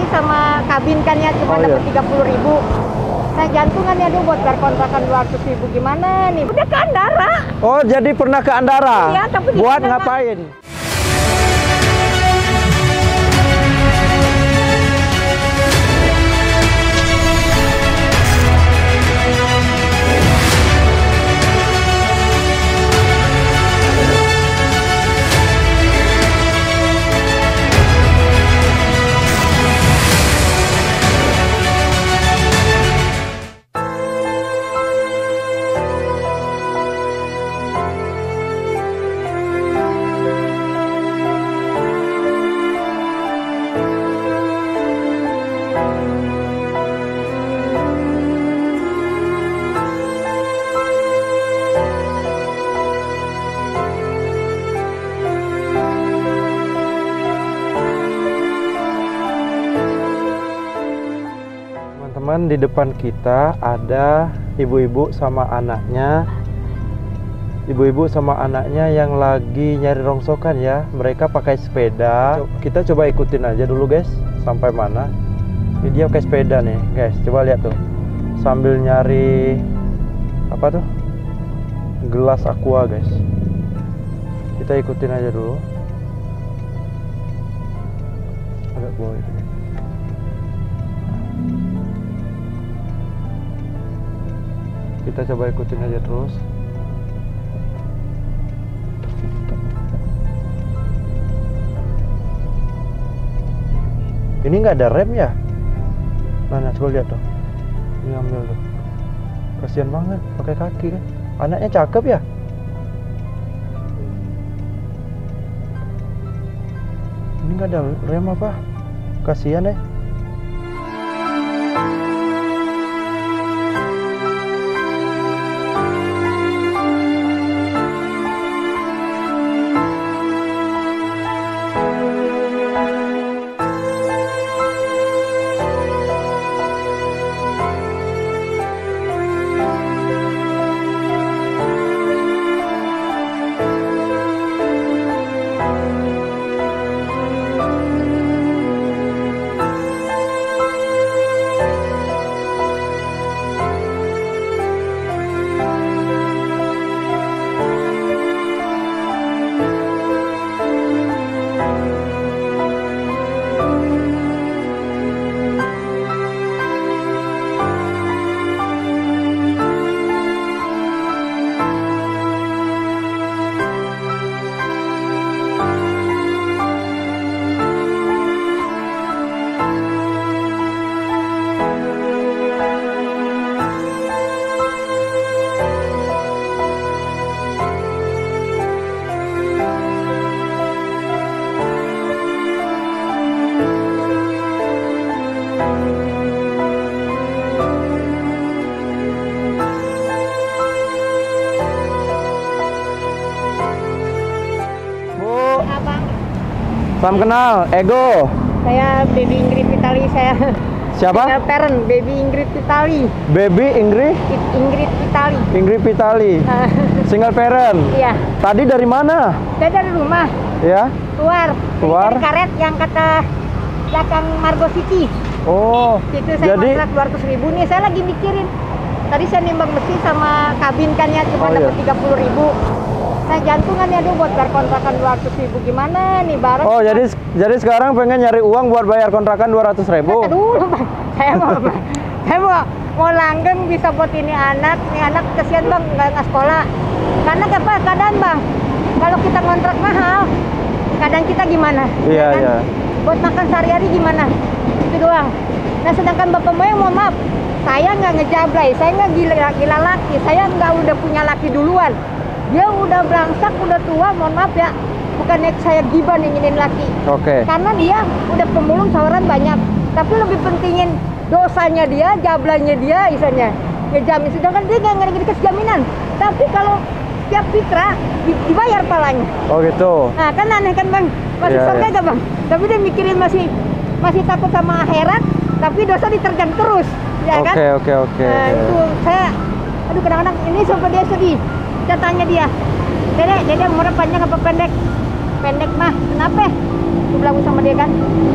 sama kabin kan ya, cuma dapat 30.000. Nah jantungan ya buat bayar kontrakan 200.000 gimana nih? Udah ke Andara. Oh, jadi pernah ke Andara? Iya, tapi buat ngapain? Teman-teman, di depan kita ada ibu-ibu sama anaknya. Ibu-ibu sama anaknya yang lagi nyari rongsokan ya. Mereka pakai sepeda. Kita coba ikutin aja dulu guys, sampai mana. Ini dia pakai sepeda nih guys, coba lihat tuh. Sambil nyari apa tuh? Gelas aqua guys. Kita ikutin aja dulu. Agak bawah itu. Kita coba ikutin aja terus. Ini nggak ada rem ya? Mana coba lihat tuh. Ini ambil tuh. Kasian banget pakai kaki kan. Anaknya cakep ya. Ini nggak ada rem apa? Kasian ya. Salam kenal, Ego. Saya Baby Ingrid Vitali, saya. Siapa? Single parent, Baby Ingrid Vitali. Baby Ingrid? Ingrid Vitali. Ingrid Vitali. Single parent. Iya. Tadi dari mana? Saya dari rumah. Ya. Keluar. Keluar. Dari karet yang kata belakang Margo City. Oh. Itu saya jadi kontrak 200.000 nih. Saya lagi mikirin. Tadi saya nimbang mesin sama kabin kan ya, cuma dapat 30.000. Nah jantungan ya buat bayar kontrakan 200.000 gimana nih bareng. Oh, jadi sekarang pengen nyari uang buat bayar kontrakan 200.000. Dulu Bang, saya mau langgeng bisa buat ini anak kesian Bang nggak sekolah. Karena apa keadaan Bang, kalau kita kontrak mahal, kadang kita gimana? Iya kan? iya. Buat makan sehari-hari gimana? Itu doang. Nah sedangkan bapak moyang mohon maaf, saya nggak ngejablay, saya nggak gila laki, saya nggak udah punya laki duluan. Dia udah belangsak, udah tua, mohon maaf ya. Bukannya saya gibah inginin laki. Oke. Karena dia udah pemulung sawaran banyak. Tapi lebih pentingin dosanya dia, jablanya dia, isanya ngejamin. Sedangkan dia nggak dikasih jaminan. Tapi kalau tiap fitra dibayar palanya. Oh gitu. Nah kan aneh kan Bang, masih surga gak Bang? Tapi dia mikirin masih takut sama akhirat, tapi dosa diterjang terus, ya kan? Oke. Nah itu saya, aduh kadang-kadang ini sampai dia sedih. Saya tanya dia, Dede umurnya panjang apa pendek? Pendek mah, kenapa? Aku bilang sama dia kan,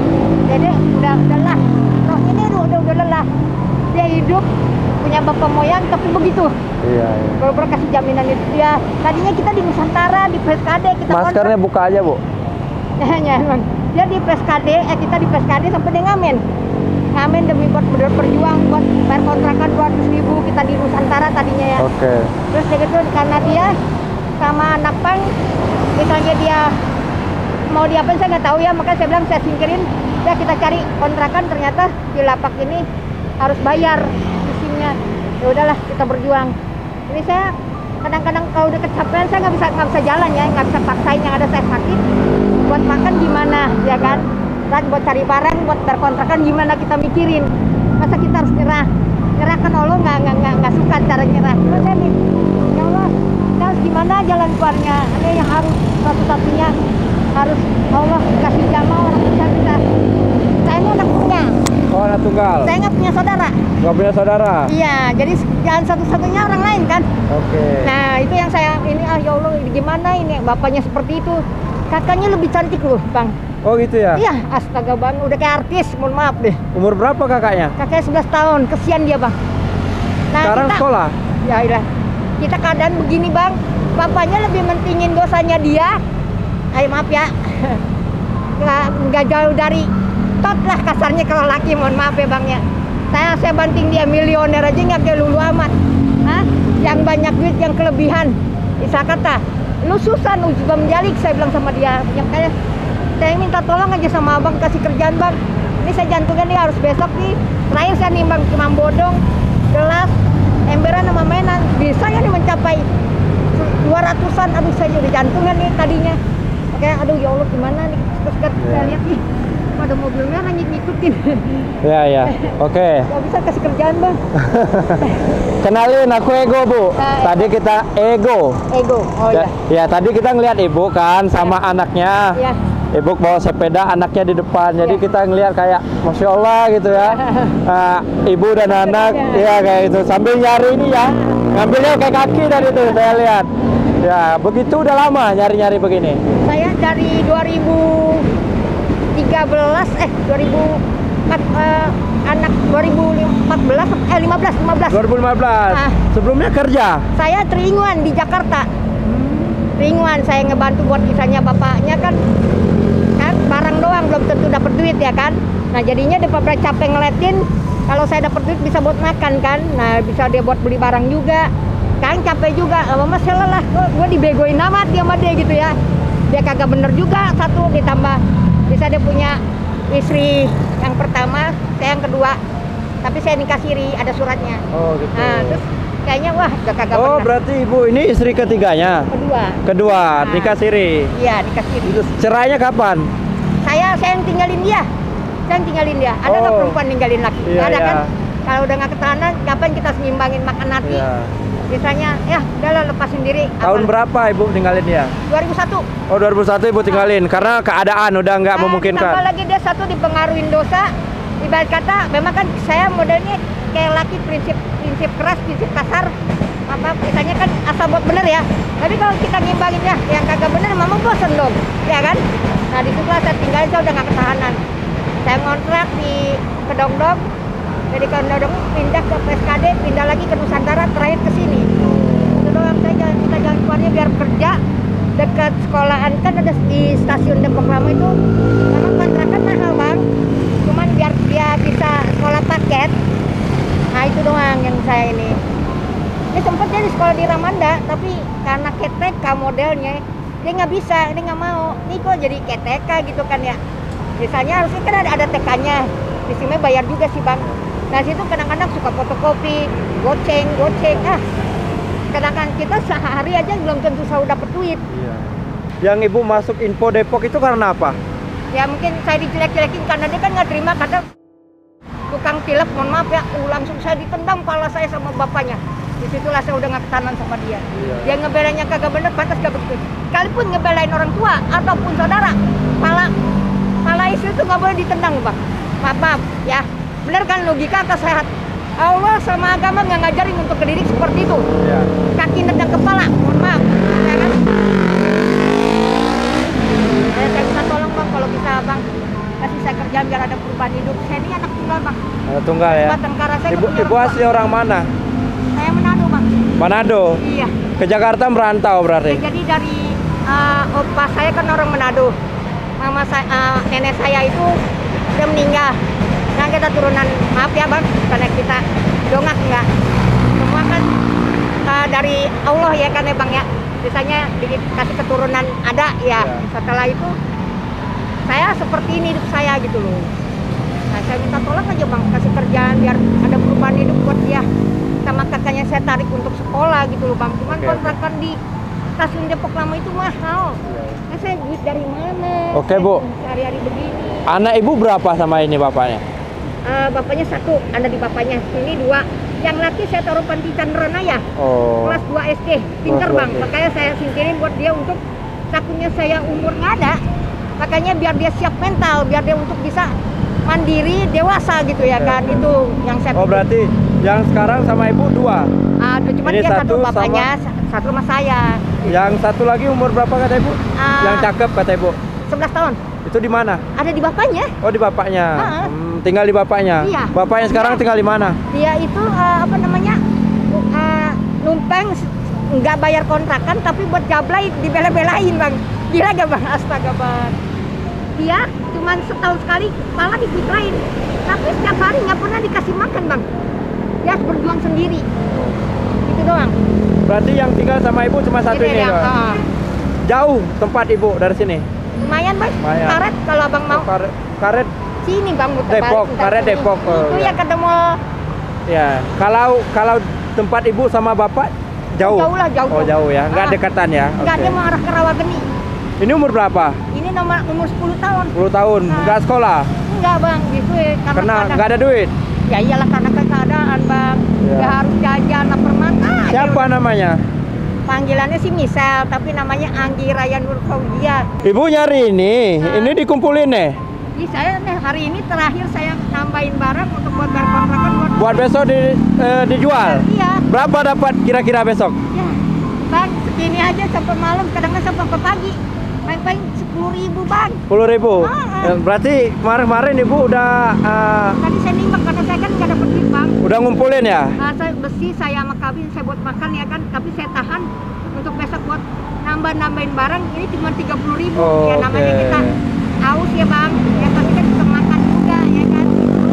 Jadi udah lelah. Roh ini udah lelah. Dia hidup punya bapak moyang tapi begitu. Iya. Baru kasih jaminan itu dia. Tadinya kita di Nusantara di Preskade kita Maskernya buka aja, Bu. Ya, emang. Dia di Preskade, kita di Preskade sampai dia ngamen demi buat berjuang buat bayar kontrakan 200.000 kita di Nusantara tadinya ya. Oke. Terus dia gitu karena dia sama anak pang, misalnya dia mau diapain saya nggak tahu ya, makanya saya bilang saya singkirin. Ya kita cari kontrakan, ternyata di lapak ini harus bayar isinya. Ya udahlah kita berjuang. Ini saya kadang-kadang kalau udah kecapean saya nggak bisa jalan ya, nggak bisa paksain, yang ada saya sakit. Buat makan gimana ya kan? Dan buat cari barang, buat berkontrakan gimana kita mikirin. Masa kita harus nyerah? Nyerah kan Allah nggak suka cara nyerah. Terus saya nih, ya Allah, kita harus gimana jalan keluarnya? Ini yang harus satu-satunya harus Allah kasih jamaah orang besar kita. Saya ini anak tunggal. Oh, anak tunggal. Saya nggak punya saudara. Nggak punya saudara? Iya, jadi jalan satu-satunya orang lain kan. Oke. Nah itu yang saya ini ya Allah gimana ini bapaknya seperti itu. Kakaknya lebih cantik loh bang. Oh gitu ya? Iya, astaga bang, udah kayak artis, mohon maaf deh. Umur berapa kakaknya? Kakaknya 11 tahun, kesian dia bang. Nah, Sekarang kita, sekolah? Ya ilah, kita keadaan begini bang, bapaknya lebih mentingin dosanya dia. Ayo maaf ya, nggak jauh dari tot lah kasarnya kalau laki, mohon maaf ya bang ya. Saya banting dia milioner aja nggak kayak lulu amat. Hah? Yang banyak duit, yang kelebihan. Bisa kata, lu susah, lu juga menjalik, saya bilang sama dia. Yang kayak saya minta tolong aja sama abang kasih kerjaan bang. Ini saya jantungnya nih harus besok nih. Terakhir saya nimbang cuma bodong, gelas, emberan sama mainan. Bisa ya nih mencapai 200-an. Aduh saya udah jantungnya nih tadinya. Oke, aduh ya Allah gimana nih. Terus saya lihat nih, ada mobil merah ngikutin. Ya. Oke. Gak bisa kasih kerjaan bang. Kenalin, aku Ego, Bu. Tadi kita Ego. Oh ya. Ya, tadi kita ngelihat Ibu kan sama anaknya. Iya. Ibu bawa sepeda, anaknya di depan. Jadi Iya. kita ngelihat kayak Masya Allah gitu ya. Ibu dan anak, ya kayak itu. Sambil nyari ini ya. Ngambilnya kayak kaki tadi tuh saya lihat. Ya, begitu udah lama nyari-nyari begini. Saya dari 2014 anak 2015. 2015. Sebelumnya kerja? Saya teringuan di Jakarta. Teringuan saya ngebantu buat misalnya bapaknya kan barang doang belum tentu dapat duit ya kan. Nah jadinya dia pada capek ngeliatin kalau saya dapat duit bisa buat makan kan. Nah bisa dia buat beli barang juga. Kan capek juga, lama masalah lah. Gue dibegoin amat dia sama dia gitu ya. Dia kagak bener juga, satu ditambah bisa dia punya istri yang pertama, saya yang kedua. Tapi saya nikah siri, ada suratnya. Oh gitu. Nah terus kayaknya wah udah kagak Oh bener. berarti Ibu ini istri ketiganya? Kedua, nikah siri? Iya nikah siri. Cerainya kapan? Saya yang tinggalin dia. Saya yang tinggalin dia. Ada nggak perempuan ninggalin laki? Iya, Ada iya. kan? Kalau udah nggak ketahanan, kapan kita seimbangin makan hati? Iya. Misalnya, ya udahlah lepas sendiri. Tahun berapa Ibu tinggalin dia? 2001. Oh 2001 Ibu tinggalin karena keadaan udah nggak Tambah memungkinkan. lagi dia satu dipengaruhin dosa. Ibarat kata, memang kan saya modelnya kayak laki prinsip keras, prinsip kasar. Apa misalnya kan asal buat bener ya. Tapi kalau kita ngimbangin ya, yang kagak bener, mama bosen dong, ya kan? Nah di situ saya tinggalin, saya udah nggak ketahanan. Saya ngontrak di Kedongdong. Jadi Kedongdong pindah ke PSKD, pindah lagi ke Nusantara, terakhir ke sini. Itu doang, saya kita jalan keluarnya biar kerja dekat sekolahan kan ada di stasiun Depok Lama itu. Memang kontrakan mahal bang, cuman biar dia bisa sekolah paket. Nah itu doang yang saya ini. Dia sempat jadi sekolah di Ramanda, tapi karena KTK modelnya dia nggak bisa, dia nggak mau. Nih kok jadi KTK gitu kan ya. Biasanya harusnya kan ada TK-nya, di sini bayar juga sih bang. Nah situ kadang-kadang suka fotokopi, goceng. Kadang-kadang kita sehari aja belum tentu selalu dapat duit. Iya. Yang Ibu masuk Info Depok itu karena apa? Ya mungkin saya dijelek-jelekin karena dia kan nggak terima kata tukang tilep, mohon maaf ya, langsung saya ditendang kepala saya sama bapaknya. Disitulah saya udah nggak ketahanan sama dia. Iya. Dia ngebelain yang kagak bener, pantas gak begitu. Sekalipun ngebelain orang tua ataupun saudara, pala istri itu nggak boleh ditendang bang. Maaf ya, bener kan logika atau sehat? Allah sama agama nggak ngajarin untuk kedidik seperti itu. Iya. Kaki nendang kepala, mohon maaf, ya kan? Saya minta tolong bang, kalau bisa bang kasih saya kerjaan biar ada beban hidup. Saya ini anak tunggal bang. Tunggal ya. Batangkara saya Ibu, punya ibu rumah. asli orang mana? Saya Manado bang. Manado. Iya. Ke Jakarta merantau berarti. Ya, jadi dari opa saya kan orang Manado. Mama saya, nenek saya itu udah meninggal. Nah kita turunan, maaf ya bang, karena kita dongak enggak. Semua kan dari Allah ya kan ya bang ya. Biasanya dikasih keturunan ada ya. Setelah itu saya seperti ini hidup saya gitu loh. Nah, saya minta tolong aja bang, kasih kerjaan biar ada perubahan hidup buat dia. Sama kakaknya saya tarik untuk sekolah gitu loh bang. Cuman kontrakan di Stasiun Depok Lama itu mahal. Nah, saya duit dari mana? Oke, Bu. Hari-hari begini. Anak ibu berapa sama ini bapaknya? Bapaknya satu, ada di bapaknya. Ini dua. Yang laki saya taruh panti Chandrona ya. Oh. Kelas 2 SD. Pinter Kelas 2 bang. SD. Makanya saya singkirin buat dia untuk takutnya saya umur nggak ada. Makanya biar dia siap mental, biar dia untuk bisa mandiri, dewasa gitu ya kan. Itu yang saya Oh, berarti yang sekarang sama ibu dua? cuma Ini dia satu satu bapaknya, satu sama saya. Yang satu lagi umur berapa kata ibu? Yang cakep kata ibu? 11 tahun. Itu di mana? Ada di bapaknya. Oh, di bapaknya. Tinggal di bapaknya. Iya. Bapaknya sekarang tinggal di mana? Dia itu apa namanya? Numpang nggak bayar kontrakan tapi buat jablay dibela-belain bang. Gila gak bang? Astaga bang. Dia cuma setahun sekali kepala dipitrain. Tapi setiap hari nggak pernah dikasih makan bang. Dia harus berjuang sendiri. Itu doang. Berarti yang tinggal sama ibu cuma satu ini doang? Jauh tempat ibu dari sini? Lumayan bang. Lumayan. Karet kalau abang mau. Karet Sini bang, muter Depok, balik, Karet sini. Depok. Itu ya ketemu. Ya, kalau tempat ibu sama bapak jauh? Jauh lah, jauh. Oh, jauh ya, nggak dekatan ya? Nggak, Oke. dia mau arah ke Rawageni. Ini umur berapa? Ini umur 10 tahun. 10 tahun, nggak sekolah? Enggak bang, gitu ya. Karena nggak ada duit? Ya iyalah karena keadaan bang. Ya. Nggak harus jajan, lapar mata. Siapa namanya? Panggilannya sih Misal, tapi namanya Anggi Raya Nur Faudia. Ibu nyari ini dikumpulin nih? Jadi saya nih hari ini terakhir saya nambahin barang untuk buat bayar kontrakan Buat besok dijual? Iya. Berapa dapat kira-kira besok? Ya, bang segini aja sampai malam, kadang-kadang sampai pagi. Paling-paling 10.000 bang. 10.000? Berarti kemarin-kemarin ibu udah Tadi saya nimbang karena saya kan nggak dapet duit bang. udah ngumpulin ya? Saya besi, saya sama kabin, saya buat makan ya kan. Tapi saya tahan untuk besok buat nambahin barang. Ini cuma 30.000. Oh, ya namanya oke. kita haus ya bang. Ya tapi kan bisa makan juga ya kan.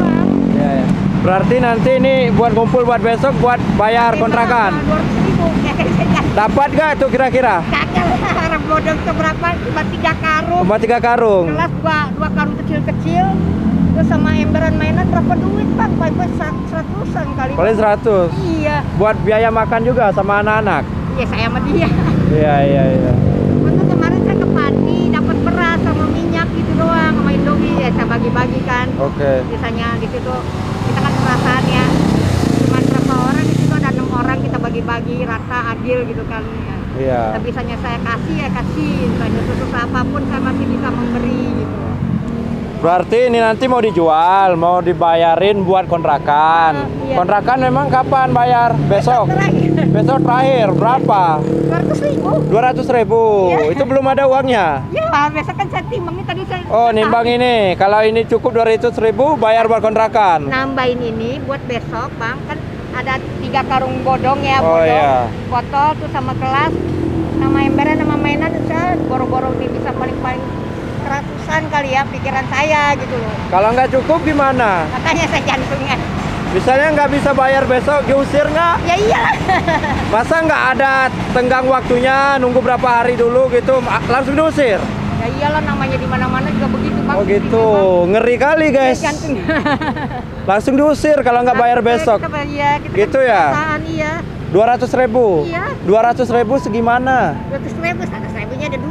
Ya, ya. Berarti nanti ini buat ngumpul buat besok buat bayar kontrakan. 200.000 ya kan saya. Dapat gak tuh kira-kira? Kagak lah, harap bodong seberapa, cuma 3 karung. Cuma 3 karung. Kelas dua karung kecil-kecil. Terus sama emberan mainan berapa duit bang? Paling 100-an kali. Paling 100. Iya. Buat biaya makan juga sama anak-anak. Iya saya sama dia. Iya, iya, iya. Untuk kemarin saya ke panti dapat beras sama minyak gitu doang sama Indomie ya saya bagi-bagi kan. Oke. Biasanya di situ kita kan perasaan ya. Cuma berapa orang di situ ada 6 orang kita bagi-bagi rata adil gitu kan. Ya. Iya. Tapi bisanya saya kasih ya kasih. Banyak susah apapun saya masih bisa memberi gitu. Berarti ini nanti mau dijual, mau dibayarin buat kontrakan. Iya. Kontrakan memang kapan bayar? Besok. Terakhir Besok terakhir berapa? 200.000. 200.000. Iya. Itu belum ada uangnya. Ya besok kan saya timbangnya tadi saya. Oh, nimbang ini. Kalau ini cukup 200.000 bayar buat kontrakan. Nambahin ini buat besok bang, kan ada 3 karung bodong ya, Oh, bodong, iya. botol tuh sama gelas, sama emberan sama mainan, saya boro-boro nih bisa paling-paling 100-an kali ya pikiran saya gitu loh. Kalau nggak cukup gimana? Makanya saya jantungan. Misalnya nggak bisa bayar besok, diusir nggak? Ya iyalah. Masa nggak ada tenggang waktunya, nunggu berapa hari dulu gitu, langsung diusir? Ya iyalah namanya di mana-mana juga begitu bang. Oh gitu, ngeri kali guys. Jantung. Langsung diusir kalau nggak bayar besok. Kita Gitu kan ya? perusahaan, iya. 200.000. Iya. 200.000 segimana? 200.000, 100.000-nya ada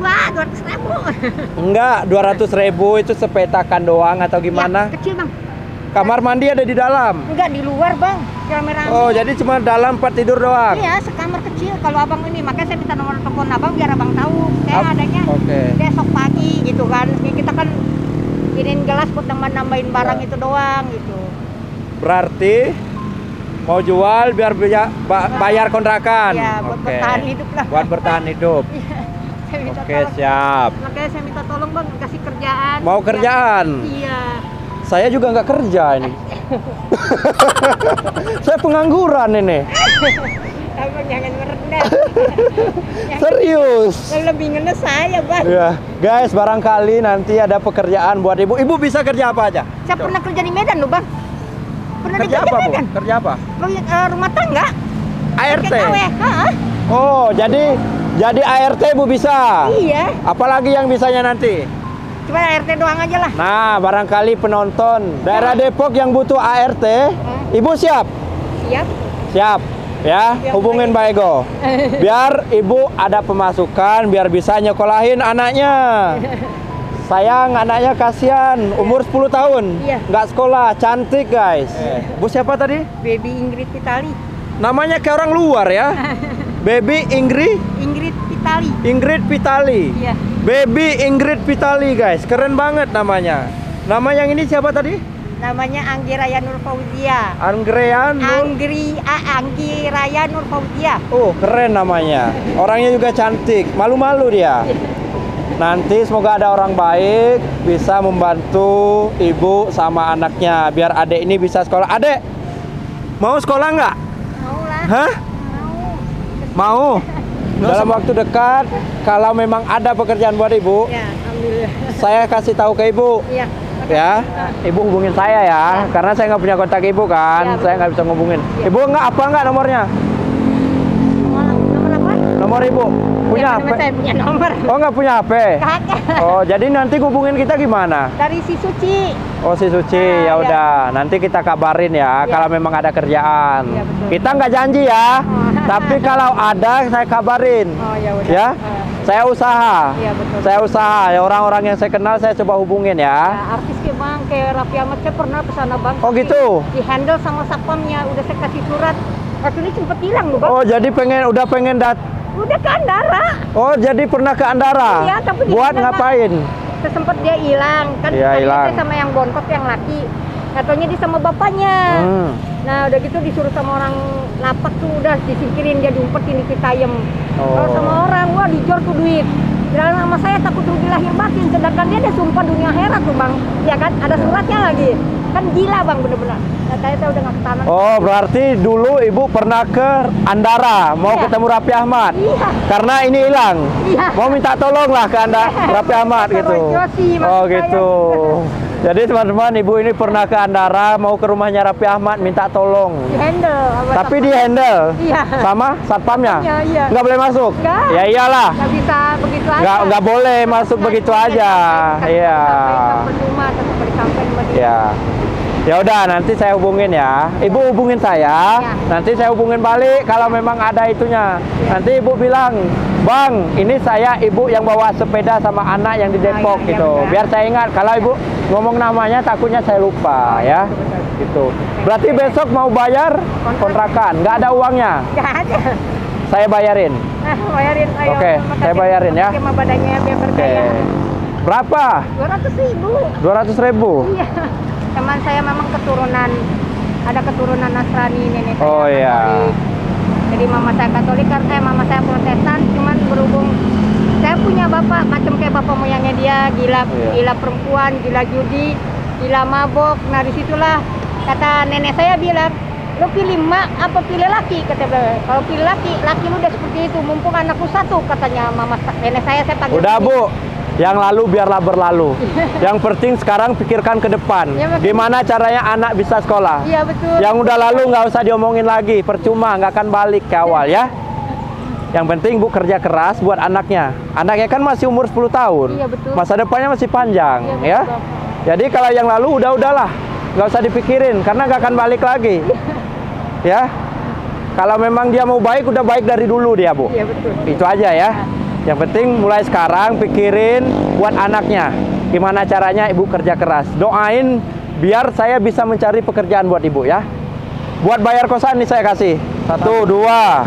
200.000. Enggak, 200.000 itu sepetakan doang atau gimana? Ya, kecil bang. Kamar mandi ada di dalam. Enggak di luar bang, rame-rame. Oh, jadi cuma dalam 4 tidur doang. Iya, sekamar kecil. Kalau abang ini, makanya saya minta nomor telepon abang biar abang tahu. Saya adanya Oke. besok pagi gitu kan. Ini kita kan iniin gelas buat nambahin barang Ya. itu doang gitu. Berarti mau jual biar bayar kontrakan. Iya, buat Oke. bertahan hidup lah. Buat bertahan hidup. Iya, saya minta Oke, tolong. siap. Makanya saya minta tolong bang, kasih kerjaan. Mau kerjaan? Iya. Saya juga nggak kerja ini. Saya pengangguran ini. Abang jangan merendah. Serius. Yang lebih ngenes saya, Bang. Ya, guys, barangkali nanti ada pekerjaan buat ibu. Ibu bisa kerja apa aja? Saya pernah kerja di Medan loh, Bang. Pernah Kerja di apa, Bu? Medan. Kerja apa? Rumah tangga. ART. TKW. Heeh. Oh, jadi ART Bu bisa. Iya. Apalagi yang bisanya nanti? Cuma ART doang aja lah. Nah, barangkali penonton daerah Depok yang butuh ART, Ibu siap? Siap. Siap. Ya, hubungin Pak Ego. Biar Ibu ada pemasukan, biar bisa nyekolahin anaknya. Sayang anaknya, kasihan, umur 10 tahun. Iya. Nggak sekolah, cantik guys. Bu siapa tadi? Baby Ingrid Pitali. Namanya kayak orang luar ya. Baby Ingrid Pitali. Ingrid Pitali. Iya. Baby Ingrid Pitali guys, keren banget namanya. Nama yang ini siapa tadi? Namanya Anggi Raya Nur Fauzia. Anggrean Nur. Anggi Raya Nur Fauzia. Oh, keren namanya. Orangnya juga cantik. Malu-malu dia. Nanti semoga ada orang baik bisa membantu ibu sama anaknya biar adek ini bisa sekolah. Adek, mau sekolah nggak? Mau lah. Hah? Mau. Mau? Dalam waktu dekat, kalau memang ada pekerjaan buat ibu, Ya, alhamdulillah. saya kasih tahu ke ibu. Iya. Ya, ibu hubungin saya ya, karena saya nggak punya kontak ibu kan, Ya, saya nggak bisa ngubungin. Ya. Ibu nggak nomornya? Nomor apa? Nomor ibu punya Ya, HP? saya punya nomor. Oh, nggak punya HP? Kakak. Oh, jadi nanti hubungin kita gimana? Dari si Suci. Oh, si Suci, ya udah. Nanti kita kabarin ya, kalau memang ada kerjaan. Ya, betul. Kita nggak janji ya, Oh. tapi kalau ada saya kabarin. Oh, ya udah. Ya, saya usaha. Iya, betul. Saya usaha. Ya, orang-orang yang saya kenal saya coba hubungin ya. Ya, artis ke Bang, kayak Raffi Ahmad saya pernah ke sana Bang. Oh, gitu? Di handle sama satpamnya, udah saya kasih surat. Waktu ini sempet hilang loh Bang. Oh, jadi udah pengen Udah ke Andara. Oh, jadi pernah ke Andara? Iya, tapi di buat Andara, ngapain? Sempet dia hilang kan. Iya, tadinya hilang. saya sama yang bontot yang laki. Katanya dia sama bapaknya. Nah, udah gitu disuruh sama orang lapak tuh udah disingkirin, dia diumpetin di Citayam. Kalau sama orang, wah dijor tuh duit. Bilang sama saya takut rugi lahir batin, sedangkan dia ada sumpah dunia akhirat tuh Bang. Ya kan, ada suratnya lagi. Kan gila Bang, bener-bener. Nah, saya udah nggak ketanan. Oh, berarti dulu ibu pernah ke Andara, mau Iya. ketemu Raffi Ahmad. Iya. Karena ini hilang. Iya. Mau minta tolong lah ke Raffi Ahmad Kata gitu. Roy Josi, maksud Oh, saya. gitu. Jadi teman-teman, ibu ini pernah ke Andara, mau ke rumahnya Raffi Ahmad minta tolong. Di handle. sama Tapi satpam. di handle Iya. sama satpamnya. Iya, iya. Nggak boleh masuk. Nggak. Ya iyalah. Nggak bisa begitu aja. Nggak boleh masuk begitu aja. Iya. Percuma tetap disampaikan sama dia. Ya. Ya udah, nanti saya hubungin ya. Ibu hubungin saya. Ya. Nanti saya hubungin balik kalau memang ada itunya. Ya. Nanti ibu bilang, "Bang, ini saya ibu yang bawa sepeda sama anak yang di Depok," iya, gitu. benar. Biar saya ingat. Kalau ibu ngomong namanya takutnya saya lupa ya. betul. Gitu. Berarti besok mau bayar kontrakan, nggak ada uangnya. Nggak ada. Saya bayarin. Nah, bayarin ayo. Oke, saya bayarin ya. Sama badannya biar Oke. berkaya. Berapa? 200.000. 200.000. Iya. Teman saya memang ada keturunan Nasrani, nenek saya Oh, iya. Katolik. Jadi mama saya Katolik, mama saya Protestan, cuman berhubung saya punya bapak macam kayak bapak moyangnya dia, Iya. gila perempuan, gila judi, gila mabok. Nah, disitulah kata nenek saya bilang, "Lo pilih mak apa pilih laki?" Kata beliau. "Kalau pilih laki lu udah seperti itu, mumpung anakku satu," katanya nenek saya panggil. Udah Bu, yang lalu biarlah berlalu. Yang penting sekarang pikirkan ke depan. Ya, betul. Gimana caranya anak bisa sekolah. Iya betul. Yang udah lalu nggak usah diomongin lagi, percuma, nggak akan balik ke awal ya. Yang penting Bu kerja keras buat anaknya. Anaknya kan masih umur 10 tahun. Iya, betul. Masa depannya masih panjang Iya, ya. betul. Jadi kalau yang lalu udahlah, nggak usah dipikirin karena nggak akan balik lagi. Ya. Kalau memang dia mau baik, udah baik dari dulu dia Bu. Iya betul. Itu aja ya. Yang penting mulai sekarang pikirin buat anaknya. Gimana caranya ibu kerja keras. Doain biar saya bisa mencari pekerjaan buat ibu ya. Buat bayar kosan nih saya kasih. 1, 2,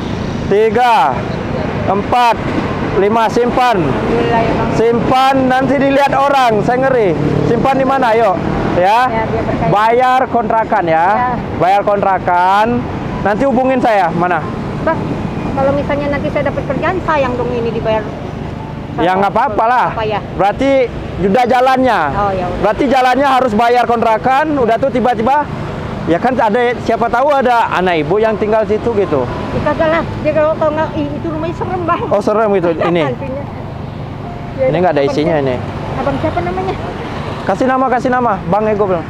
3, 4, 5 simpan. Alhamdulillah ya Bang. Simpan nanti dilihat orang, saya ngeri. Simpan di mana yuk? Ya. Ya, biar berkaya. Bayar kontrakan ya. Ya. Bayar kontrakan. Nanti hubungin saya. Mana? Bang, kalau misalnya nanti saya dapat kerjaan, sayang dong ini dibayar. Ya nggak apa-apa lah. Apa ya? Berarti udah jalannya. Oh ya udah. Berarti jalannya harus bayar kontrakan. Udah tuh tiba-tiba, ya kan ada, siapa tahu ada anak ibu yang tinggal situ gitu. Ya, kagak lah. Dia kalau tau nggak, itu rumahnya serem bang. Oh serem gitu ini. Hantunya. Ya, Ini nggak ada abang isinya siapa? ini. Abang siapa namanya? Kasih nama, Bang Ego bilang.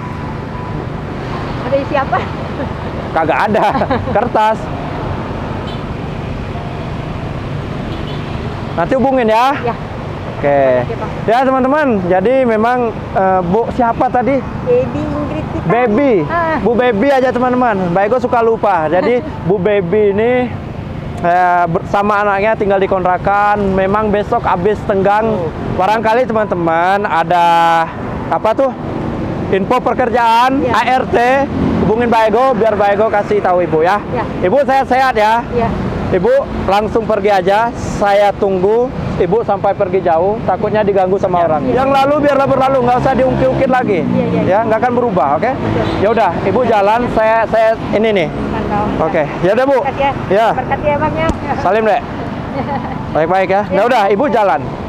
Ada isi apa? Kagak ada, kertas. Nanti hubungin ya. Ya. Oke. Oke, Bang. Ya teman-teman, jadi memang Bu siapa tadi? Baby Ingrid kita. Baby. Ah. Bu Baby aja teman-teman. Mbak Ego suka lupa. Jadi Bu Baby ini sama anaknya tinggal di kontrakan. Memang besok habis tenggang. Barangkali teman-teman ada apa tuh? Info pekerjaan Ya. ART, hubungin Mbak Ego biar Mbak Ego kasih tahu Ibu ya. Ya. Ibu sehat-sehat ya. Ya. Ibu langsung pergi aja. Saya tunggu Ibu sampai pergi jauh. Takutnya diganggu sama Ya, orang. iya. Yang lalu biarlah berlalu, nggak usah diungkit-ungkit lagi. Iya, iya. Ya, nggak akan berubah, oke? Ya udah, Ibu jalan. Saya ini nih. Mantap. Oke, ya udah Bu. Berkat ya. Ya, Berkat ya bang ya. salim dek. Baik-baik ya. Nah udah, Ibu jalan.